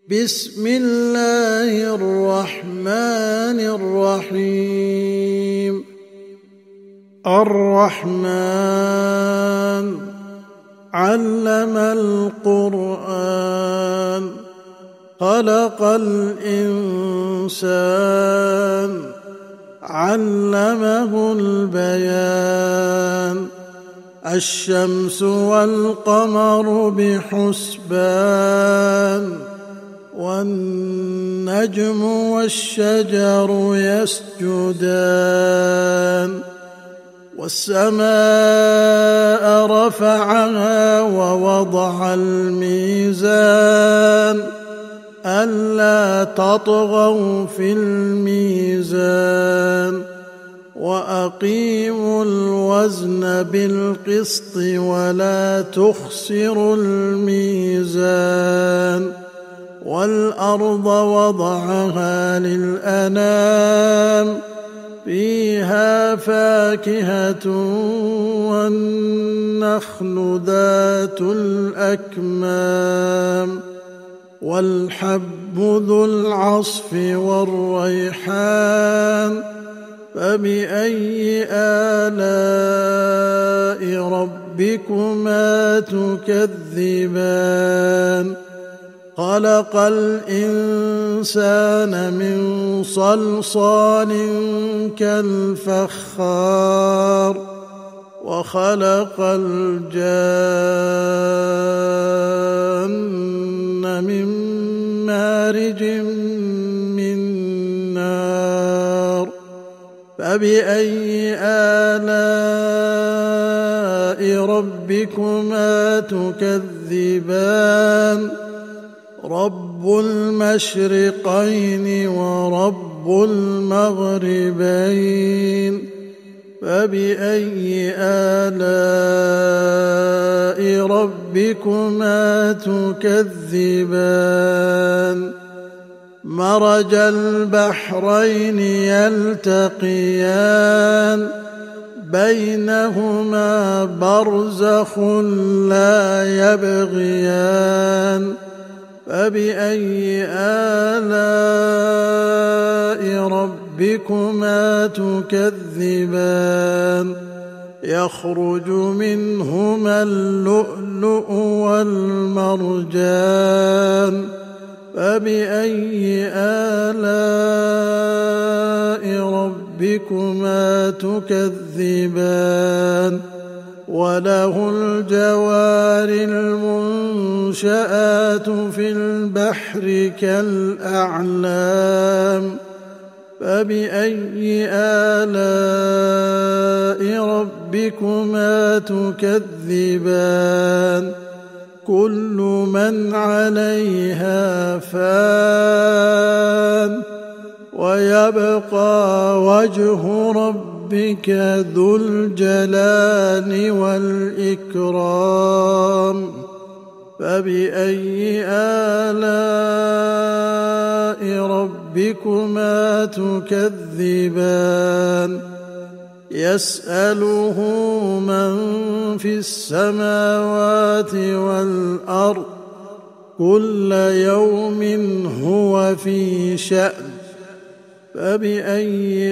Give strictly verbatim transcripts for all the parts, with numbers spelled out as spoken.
بسم الله الرحمن الرحيم. الرحمن علم القرآن، خلق الإنسان، علمه البيان. الشمس والقمر بحسبان، والنجم والشجر يسجدان. والسماء رفعها ووضع الميزان، ألا تطغوا في الميزان، وأقيموا الوزن بالقسط ولا تخسروا الميزان. والأرض وضعها للأنام، فيها فاكهة والنخل ذات الأكمام، والحب ذو العصف والريحان. فبأي آلاء ربكما تكذبان؟ خلق الإنسان من صلصال كالفخار، وخلق الجان من مارج من نار. فبأي آلاء ربكما تكذبان؟ رب المشرقين ورب المغربين. فبأي آلاء ربكما تكذبان؟ مرج البحرين يلتقيان، بينهما برزخ لا يبغيان. فبأي آلاء ربكما تكذبان؟ يخرج منهما اللؤلؤ والمرجان. فبأي آلاء ربكما تكذبان؟ وله الجوار المنشآت في البحر كالأعلام. فبأي آلاء ربكما تكذبان؟ كل من عليها فان، ويبقى وجه ربك ذو الجلال والإكرام. فبأي آلاء ربكما تكذبان؟ يسأله من في السماوات والأرض، كل يوم هو في شأن. فبأي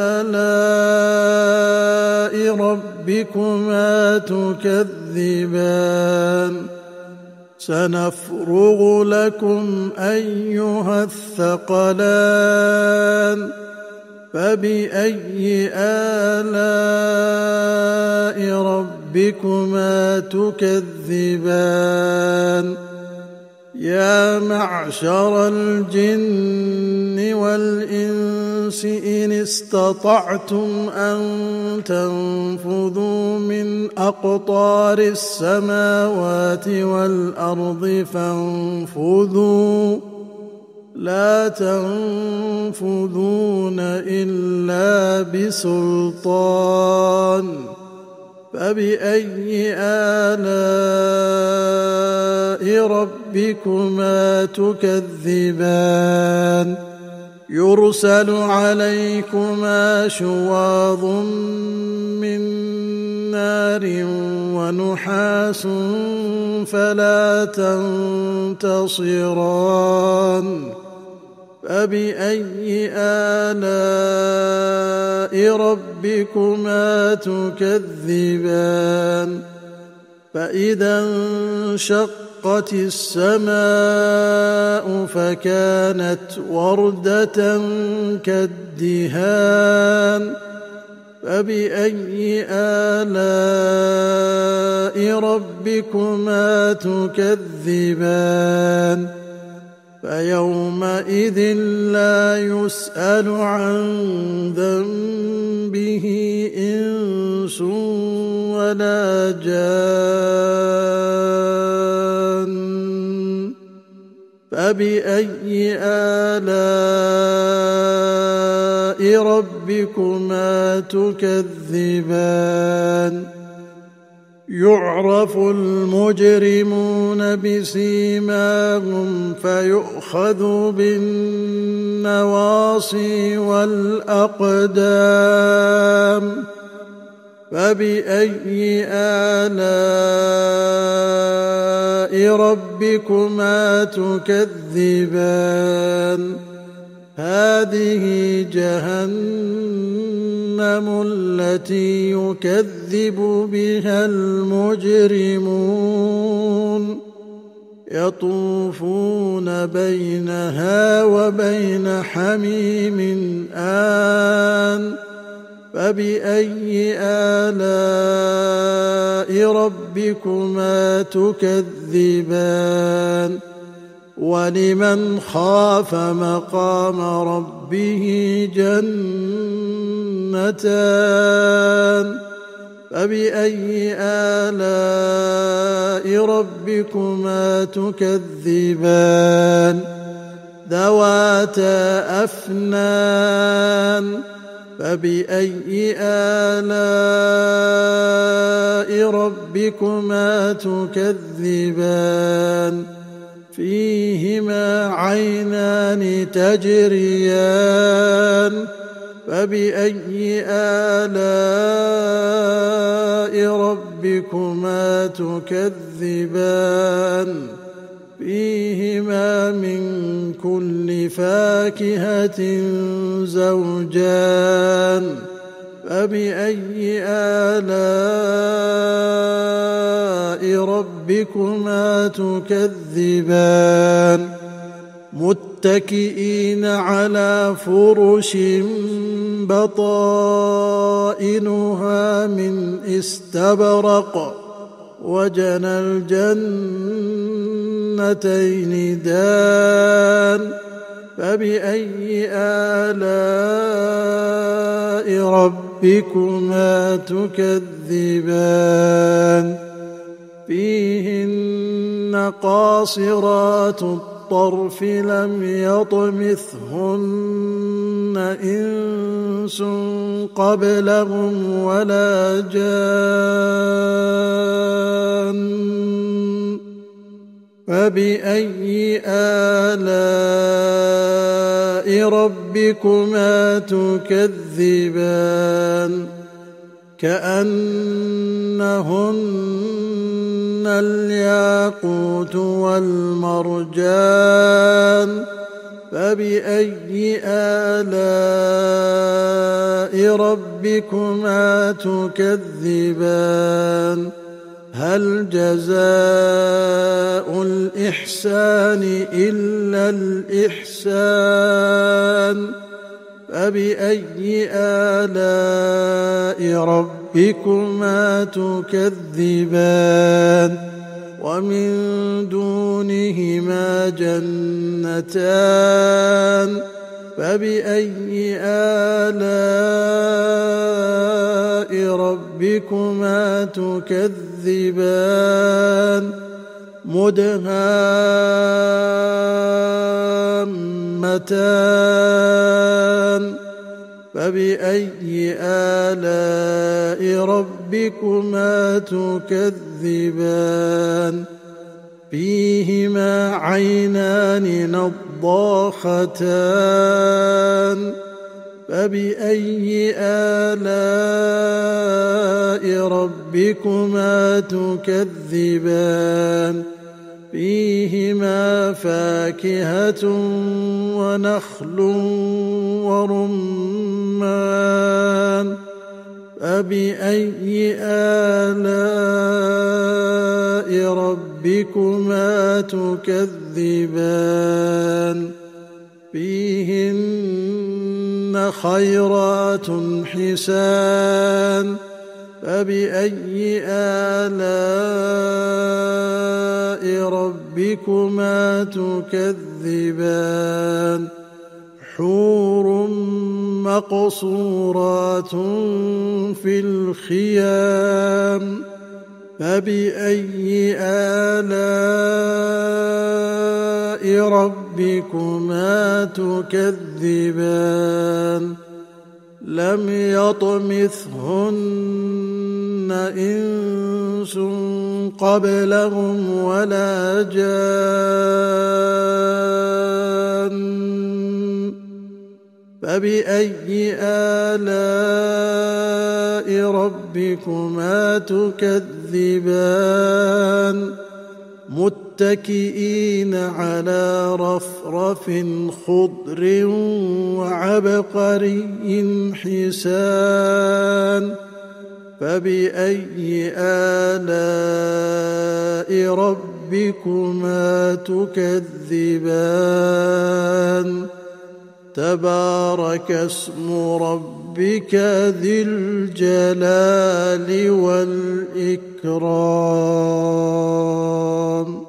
آلاء ربكما تكذبان؟ سنفرغ لكم أيها الثقلان. فبأي آلاء ربكما تكذبان؟ يا معشر الجن والإنس إن استطعتم أن تنفذوا من أقطار السماوات والأرض فانفذوا، لا تنفذون إلا بسلطان. فبأي آلاء ربكما تكذبان؟ يرسل عليكما شواظ من نار ونحاس فلا تنتصران. فبأي آلاء ربكما تكذبان فإذا انشقت السماء فكانت وردة كالدهان فبأي آلاء ربكما تكذبان فيومئذ لا يسأل عن ذنبه إنس ولا جان فبأي آلاء ربكما تكذبان يعرف المجرمون بسيماهم فيؤخذ بالنواصي والأقدام فبأي آلاء ربكما تكذبان هذه جهنم التي يكذب بها المجرمون يطوفون بينها وبين حميم آن فبأي آلاء ربكما تكذبان ولمن خاف مقام ربه جنتان فبأي آلاء ربكما تكذبان ذواتا أفنان فبأي آلاء ربكما تكذبان فيهما عينان تجريان فبأي آلاء ربكما تكذبان فيهما من كل فاكهة زوجان فبأي آلاء ربكما تكذبان متكئين على فرش بطائنها من استبرق وجنى الجنتين دان فبأي آلاء ربكما تكذبان فيهن قاصرات الطرف لم يطمثهن إنس قبلهم ولا جان فبأي آلاء ربكما تكذبان كأنهن الياقوت والمرجان فبأي آلاء ربكما تكذبان هل جزاء الإحسان إلا الإحسان فبأي آلاء ربكما تكذبان ومن دونهما جنتان فبأي آلاء ربكما تكذبان مدهامتان فبأي آلاء ربكما تكذبان فيهما عينان نضاختان فبأي آلاء ربكما تكذبان فيهما فاكهة ونخل ورمان فبأي آلاء ربكما تكذبان فيهن خيرات حسان فبأي آلاء ربكما تكذبان حور مقصورات في الخيام فبأي آلاء ربكما تكذبان لم يطمثهن إنس قبلهم ولا جان فبأي آلاء ربكما تكذبان متكئين على رفرف خضر وعبقري حسان فبأي آلاء ربكما تكذبان تبارك اسم ربك ذي الجلال والإكرام.